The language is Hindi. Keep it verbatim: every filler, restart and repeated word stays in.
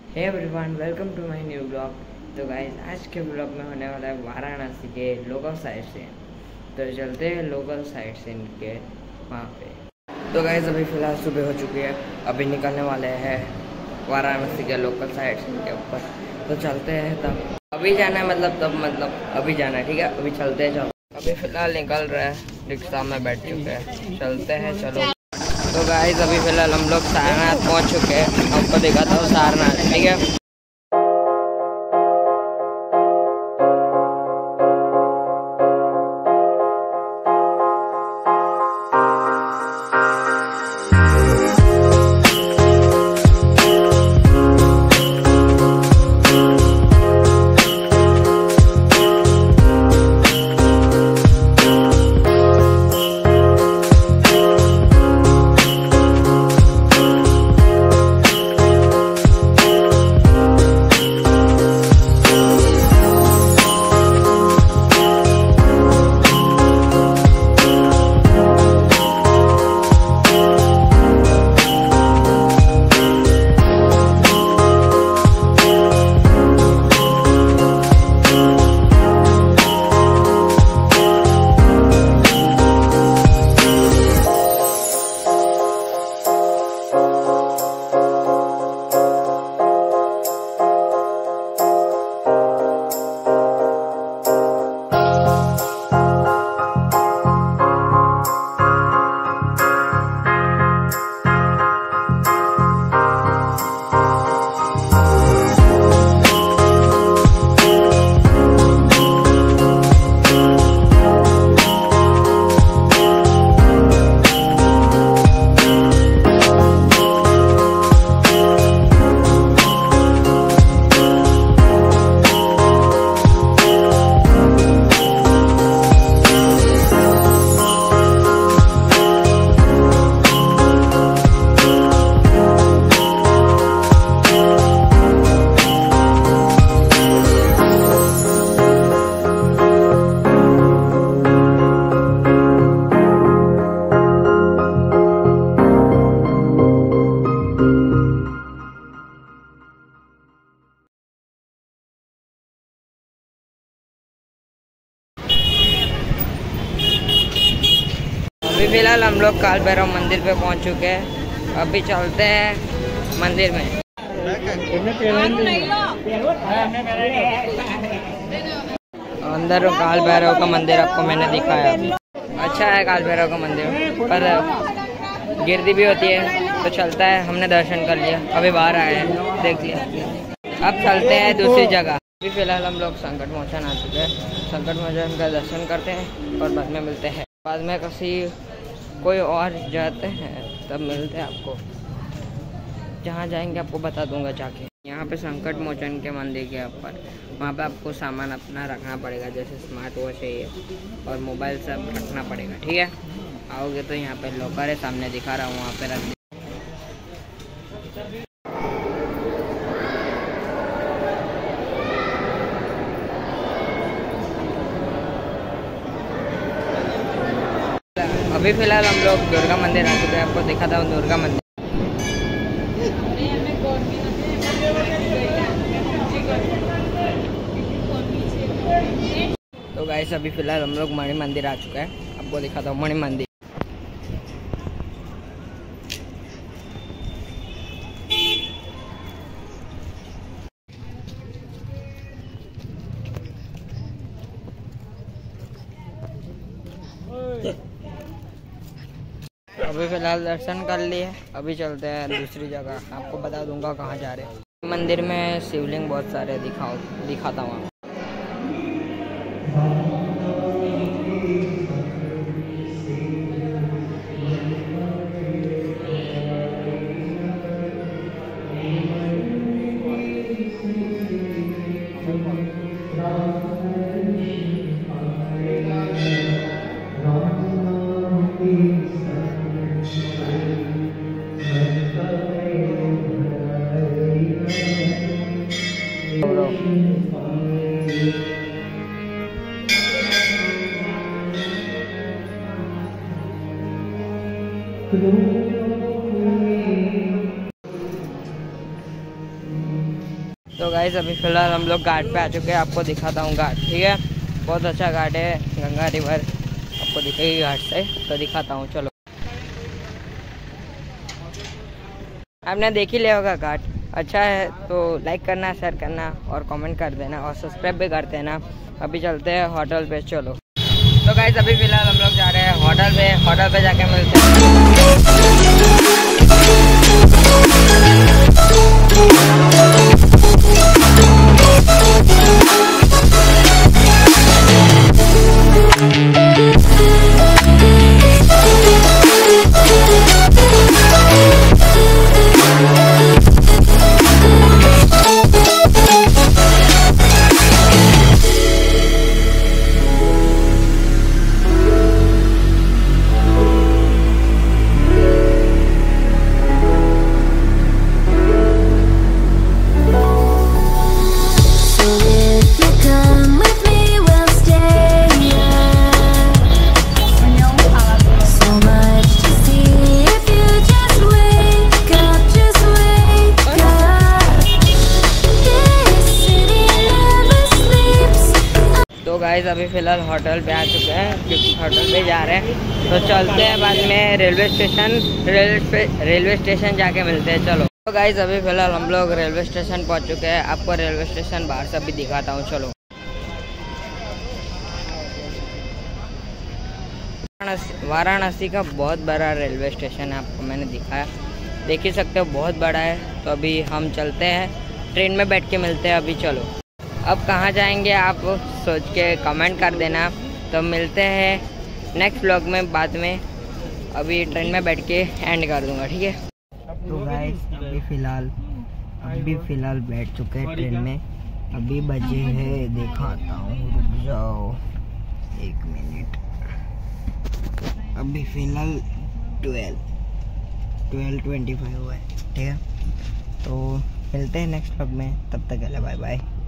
Hey everyone, welcome to my new blog. तो गाइस, आज के ब्लॉग में होने वाला है वाराणसी के लोकल साइट सीन। तो चलते हैं लोकल साइट सीन के वहाँ पे। तो गाइस, अभी फ़िलहाल सुबह हो चुकी है, अभी निकलने वाले हैं वाराणसी के लोकल साइट सीन के ऊपर। तो चलते हैं, तब अभी जाना है, मतलब तब मतलब अभी जाना है, ठीक है। अभी चलते हैं, चलो। अभी फ़िलहाल निकल रहे हैं, रिक्शा में बैठ चुके हैं, चलते हैं, चलो। तो गाइस, अभी फ़िलहाल हम लोग सारनाथ पहुंच चुके हैं। आपको दिखाता हूँ सारनाथ, ठीक है। अभी फिलहाल हम लोग काल भैरव मंदिर पे पहुंच चुके हैं। अभी चलते हैं मंदिर में। अंदर काल भैरव का मंदिर आपको मैंने दिखाया। अच्छा है काल भैरव का मंदिर, पर गिरदी भी होती है। तो चलता है, हमने दर्शन कर लिया, अभी बाहर आए हैं, देख लिया। अब चलते हैं दूसरी जगह। अभी फिलहाल हम लोग संकट मोचन आ चुके हैं। संकट मोचन का दर्शन करते हैं और बाद में मिलते हैं। बाद में किसी कोई और जाते हैं, तब मिलते हैं आपको। जहाँ जाएंगे आपको बता दूंगा जाके। यहाँ पे संकट मोचन के मंदिर के ऊपर, वहाँ पे आपको सामान अपना रखना पड़ेगा, जैसे स्मार्ट वॉच है ये और मोबाइल सब रखना पड़ेगा, ठीक है। आओगे तो यहाँ पे लॉकर है, सामने दिखा रहा हूँ, वहाँ पे रख। अभी फिलहाल हम लोग दुर्गा मंदिर आ चुके हैं। आपको दिखाता हूँ दुर्गा मंदिर। तो गाइस, अभी फिलहाल हम लोग मणि मंदिर आ चुके हैं। आपको दिखाता हूँ मणि मंदिर। अभी फिलहाल दर्शन कर लिए, अभी चलते हैं दूसरी जगह। आपको बता दूंगा कहाँ जा रहे हैं। मंदिर में शिवलिंग बहुत सारे दिखाओ दिखाता हूँ। तो गाइस अभी फ़िलहाल हम लोग घाट पे आ चुके हैं। आपको दिखाता हूँ घाट, ठीक है। बहुत अच्छा घाट है, गंगा रिवर आपको दिखेगी घाट से, तो दिखाता हूँ। चलो, आपने देख ही लिया होगा घाट। अच्छा है तो लाइक करना, शेयर करना और कमेंट कर देना और सब्सक्राइब भी कर देना। अभी चलते हैं होटल पे, चलो। तो गाइस अभी फ़िलहाल हम लोग जा रहे हैं होटल पे। होटल पे जाके मिलते हैं। तो गाइस अभी फ़िलहाल होटल पे आ चुके हैं, क्योंकि होटल पे जा रहे हैं। तो चलते हैं बाद में railway station. Railway railway station जाके मिलते हैं, चलो। तो गाइस अभी फ़िलहाल हम लोग रेलवे स्टेशन पहुंच चुके हैं। आपको रेलवे स्टेशन बाहर से भी दिखाता हूं, चलो। वाराणसी का बहुत बड़ा रेलवे स्टेशन है, आपको मैंने दिखाया, देख ही सकते हो, बहुत बड़ा है। तो अभी हम चलते हैं, ट्रेन में बैठ के मिलते हैं अभी, चलो। अब कहाँ जाएंगे आप सोच के कमेंट कर देना। तो मिलते हैं नेक्स्ट व्लॉग में बाद में। अभी ट्रेन में बैठ के एंड कर दूंगा, ठीक है। तो गाइस अभी फ़िलहाल अभी फ़िलहाल बैठ चुके हैं ट्रेन में। अभी बजे हैं, दिखाता हूँ, रुक जाओ एक मिनट। अभी फ़िलहाल ट्वेल्व ट्वेल्व ट्वेंटी फाइव हुआ है, ठीक है। तो मिलते हैं नेक्स्ट व्लॉग में, तब तक के लिए बाय बाय।